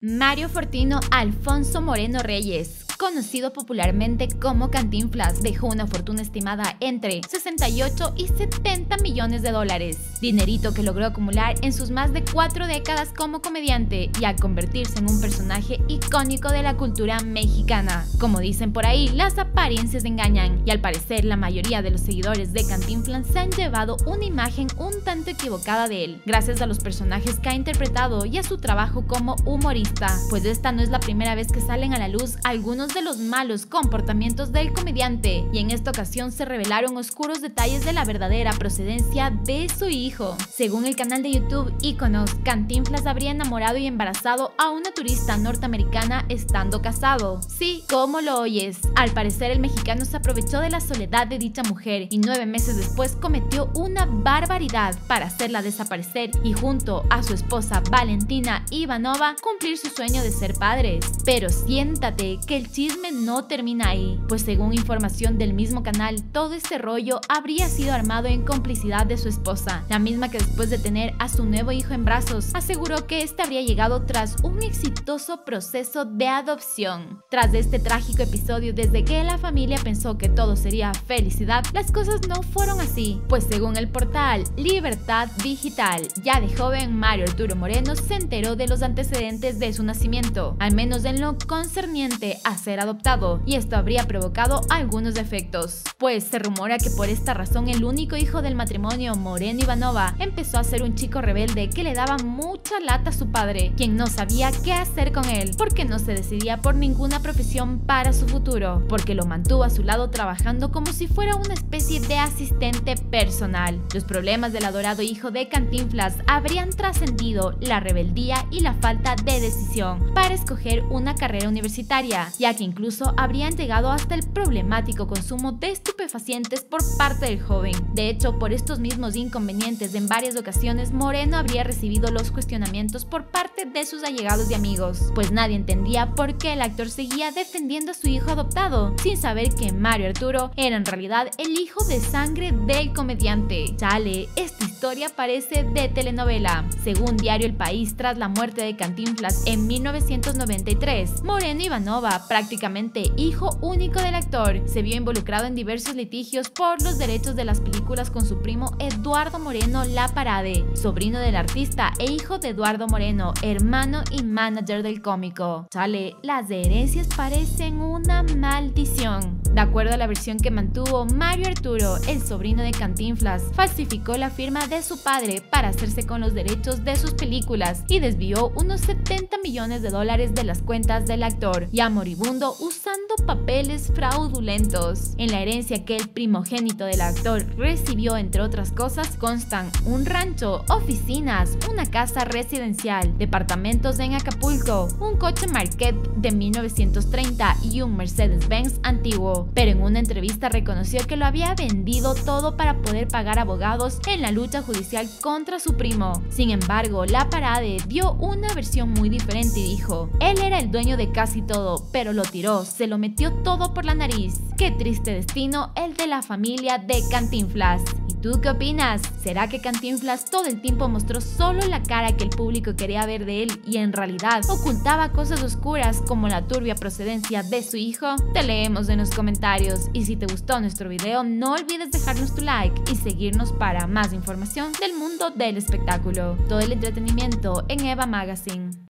Mario Fortino Alfonso Moreno Reyes, conocido popularmente como Cantinflas, dejó una fortuna estimada entre 68 y 70 millones de dólares, dinerito que logró acumular en sus más de 4 décadas como comediante y al convertirse en un personaje icónico de la cultura mexicana. Como dicen por ahí, las apariencias engañan y al parecer la mayoría de los seguidores de Cantinflas se han llevado una imagen un tanto equivocada de él, gracias a los personajes que ha interpretado y a su trabajo como humorista, pues esta no es la primera vez que salen a la luz algunos de los malos comportamientos del comediante, y en esta ocasión se revelaron oscuros detalles de la verdadera procedencia de su hijo. Según el canal de YouTube Iconos, Cantinflas habría enamorado y embarazado a una turista norteamericana estando casado. Sí, como lo oyes. Al parecer el mexicano se aprovechó de la soledad de dicha mujer y 9 meses después cometió una barbaridad para hacerla desaparecer y junto a su esposa Valentina Ivanova cumplir su sueño de ser padres. Pero siéntate que el chisme no termina ahí, pues según información del mismo canal, todo este rollo habría sido armado en complicidad de su esposa, la misma que después de tener a su nuevo hijo en brazos, aseguró que este habría llegado tras un exitoso proceso de adopción. Tras este trágico episodio, desde que la familia pensó que todo sería felicidad, las cosas no fueron así, pues según el portal Libertad Digital, ya de joven Mario Arturo Moreno se enteró de los antecedentes de su nacimiento, al menos en lo concerniente a ser adoptado, y esto habría provocado algunos defectos, pues se rumora que por esta razón el único hijo del matrimonio, Moreno Ivanova, empezó a ser un chico rebelde que le daba mucha lata a su padre, quien no sabía qué hacer con él, porque no se decidía por ninguna profesión para su futuro, porque lo mantuvo a su lado trabajando como si fuera una especie de asistente personal. Los problemas del adorado hijo de Cantinflas habrían trascendido la rebeldía y la falta de decisión para escoger una carrera universitaria, ya que incluso habrían llegado hasta el problemático consumo de estupefacientes por parte del joven. De hecho, por estos mismos inconvenientes, en varias ocasiones Moreno habría recibido los cuestionamientos por parte de sus allegados y amigos, pues nadie entendía por qué el actor seguía defendiendo a su hijo adoptado, sin saber que Mario Arturo era en realidad el hijo de sangre del comediante. Chale, esta historia parece de telenovela. Según Diario El País, tras la muerte de Cantinflas en 1993, Moreno Ivanova, prácticamente hijo único del actor, se vio involucrado en diversos litigios por los derechos de las películas con su primo Eduardo Moreno La Parade, sobrino del artista e hijo de Eduardo Moreno, hermano y manager del cómico. Chale, las herencias parecen una maldición. De acuerdo a la versión que mantuvo, Mario Arturo, el sobrino de Cantinflas, falsificó la firma de su padre para hacerse con los derechos de sus películas y desvió unos 70 millones de dólares de las cuentas del actor, ya moribundo, usando papeles fraudulentos. En la herencia que el primogénito del actor recibió, entre otras cosas, constan un rancho, oficinas, una casa residencial, departamentos en Acapulco, un coche Marquette de 1930 y un Mercedes-Benz antiguo, pero en una entrevista reconoció que lo había vendido todo para poder pagar abogados en la lucha judicial contra su primo. Sin embargo, La Parade dio una versión muy diferente y dijo: él era el dueño de casi todo, pero lo tiró, se lo metió todo por la nariz. Qué triste destino el de la familia de Cantinflas. ¿Y tú qué opinas? ¿Será que Cantinflas todo el tiempo mostró solo la cara que el público quería ver de él y en realidad ocultaba cosas oscuras como la turbia procedencia de su hijo? Te leemos en los comentarios, y si te gustó nuestro video no olvides dejarnos tu like y seguirnos para más información del mundo del espectáculo. Todo el entretenimiento en Eva Magazine.